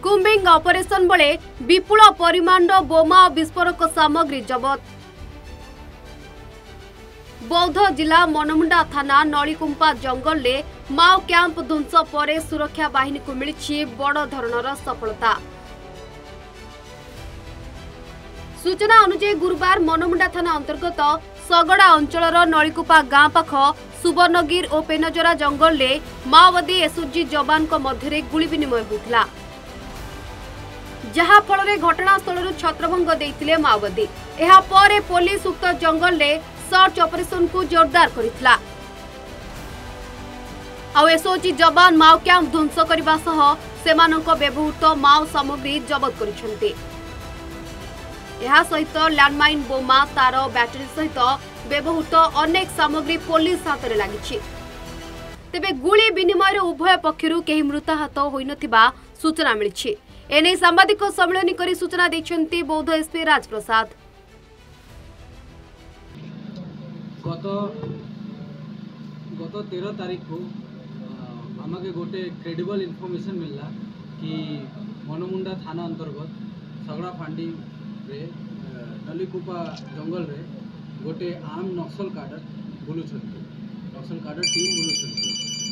कुंबिंग operation बेले विपुल परिमाण बोमा और विस्फोरक सामग्री जबत। बौद्ध जिला मनमुंडा थाना नलीकुंपा जंगल में माओ कैंप ध्वंस पर सुरक्षा बाहिनी को मिली बड़ धरणर सफलता। सूचना अनुसार गुरुवार मनमुंडा थाना अंतर्गत सगड़ा अंचल नलीकुपा गांव पाख सुवर्णगिर और पेनजरा जंगल में माओवादी एसओजी जवान मध्य गुली विनिमय होता, जहा फल घटनास्थल छत्रभंग देते माओवादी। यह पर पुलिस उक्त जंगल में सर्च ऑपरेशन को जोरदार करितला। एसओजी जवान माओ कैंप ध्वंस करने सह व्यवहृत माओ सामग्री जबत कर सहित लैंडमाइन बोमा तार बैटरी सहित व्यवहृत अनेक सामग्री पुलिस हाथ में लगी। तेबे गुली विनिमय उभय पक्षर कहीं मृताहत होई सूचना मिली। एने सांबादिक सम्मेलन कर सूचना देते बौद्ध एसपी राजप्रसाद। गत 13 तारीख को आमके गोटे क्रेडिबल इनफॉरमेशन मिलला कि मनमुंडा थाना अंतर्गत सगड़ा फांडी रे नलीकुपा जंगल रे गोटे arm Naxal cadre Naxal cadre team बुलुछंती।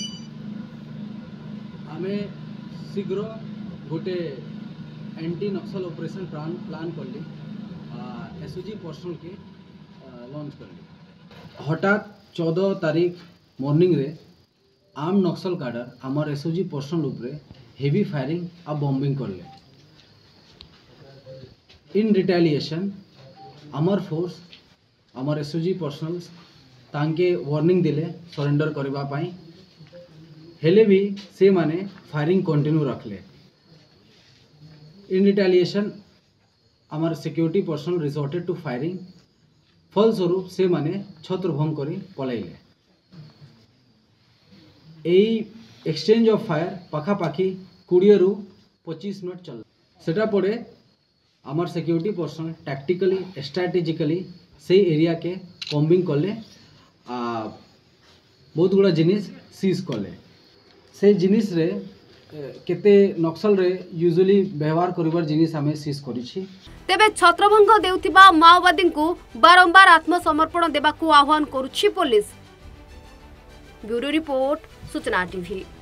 आमे शीघ्र गोटे एंटी नक्सल ऑपरेशन प्लान करली एसओजी पर्सनल के लॉन्च करली। हठात 14 तारीख मॉर्निंग रे आर्म नक्सल काडर आमर एसओजी पर्सनल उपरे हेवी फायरिंग और बॉम्बिंग करले। इन रिटेलिएशन आमर फोर्स आमर एसओजी पर्सनल्स तांके वार्निंग दिले सरेंडर करबा पाई, हेले भी से माने फायरिंग कंटिन्यू रखले। इन रिटेलिएशन आमर security personnel resorted to firing, फलस्वरूप से माने छत्रभंग करी पलाइले। एक्सचेंज ऑफ फायर पाखापाखी 20 रु 25 मिनट चल सेटा पड़े आमर सिक्योरिटी पर्सनल टैक्टिकली स्ट्रैटेजिकली से एरिया के कॉम्बिंग कले बहुत गुड़ा जिनिस सीज कले। से जिनिस रे केते नक्सल रे यूजुअली व्यवहार करिवार जिनिस हमें सीज करिछि। तेबे छत्रभंग देउथिबा माओवादी को बारंबार आत्मसमर्पण देबाकू आह्वान करुछि पुलिस। ब्यूरो रिपोर्ट सूचना टीवी।